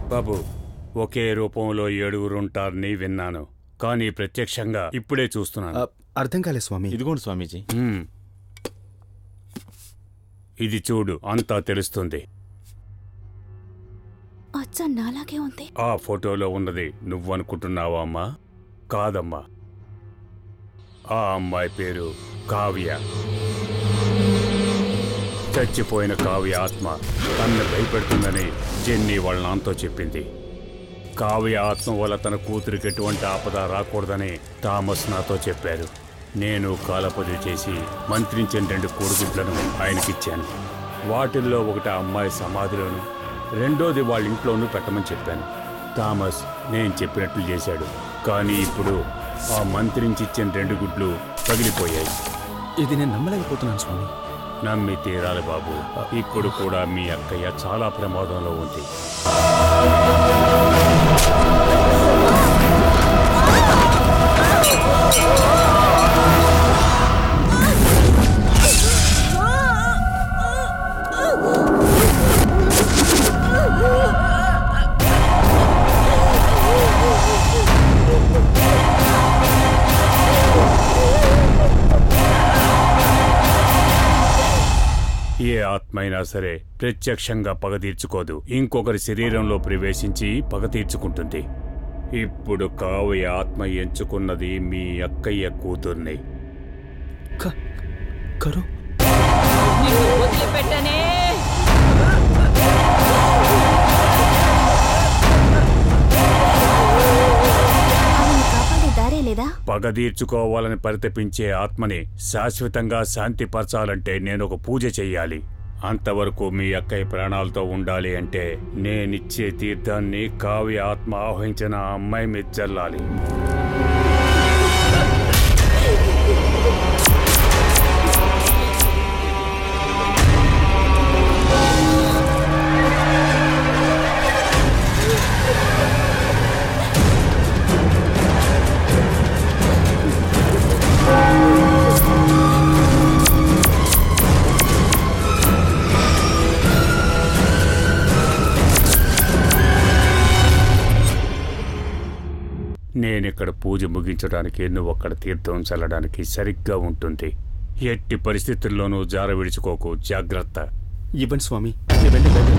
బాబు, ఒకే రూపంలో 7 ఉంటారని విన్నాను, కానీ ప్రత్యక్షంగా ఇప్పుడే చూస్తున్నాను. అర్థం కాలే స్వామి. ఇదిగోండి స్వామీజీ. ఇది చూడు, అంతా తెలుస్తుంది. అచ్చా నాలాగే ఉంది. ఆ ఫోటోలో ఉన్నది నువ్వనుకుంటున్నావా అమ్మా? కాదమ్మా, ఆ అమ్మాయి పేరు కావ్య. చచ్చిపోయిన కావ్య ఆత్మ తనని భయపెడుతుందని జెన్నీ వాళ్ళ నాన్నతో చెప్పింది. కావ్య ఆత్మ వల్ల తన కూతురికి ఎటువంటి ఆపద రాకూడదని థామస్ నాతో చెప్పారు. నేను కాలపది చేసి మంత్రించిన 2 కోడిగుడ్లను ఆయనకిచ్చాను. వాటిల్లో ఒకటి ఆ అమ్మాయి సమాధిలోను, రెండోది వాళ్ళ ఇంట్లోనూ పెట్టమని చెప్పాను. థామస్ నేను చెప్పినట్లు చేశాడు. కానీ ఇప్పుడు ఆ మంత్రించిచ్చిన 2 గుడ్లు పగిలిపోయాయి. ఇది నేను నమ్మలేకపోతున్నాను స్వామి. నమ్మి తీరాలి బాబు. ఇప్పుడు కూడా మీ అక్కయ్య చాలా ప్రమాదంలో ఉంది. ఏ ఆత్మైనా సరే ప్రత్యక్షంగా పగ తీర్చుకోదు, ఇంకొకరి శరీరంలో ప్రవేశించి పగ తీర్చుకుంటుంది. ఇప్పుడు కావ్య ఆత్మ ఎంచుకున్నది మీ అక్కయ్య కూతుర్ని. కరు పగ తీర్చుకోవాలని పరితపించే ఆత్మని శాశ్వతంగా శాంతిపరచాలంటే నేను ఒక పూజ చెయ్యాలి. అంతవరకు మీ అక్కయ్య ప్రాణాలతో ఉండాలి అంటే నేనిచ్చే తీర్థాన్ని కావ్య ఆత్మ ఆహ్వానించిన అమ్మాయి మీద చల్లాలి. నేనిక్కడ పూజ ముగించడానికి, నువ్వు అక్కడ తీర్థం చల్లడానికి సరిగ్గా ఉంటుంది. ఎట్టి పరిస్థితుల్లోనూ జార విడుచుకోకు, జాగ్రత్త. ఇవ్వండి స్వామి.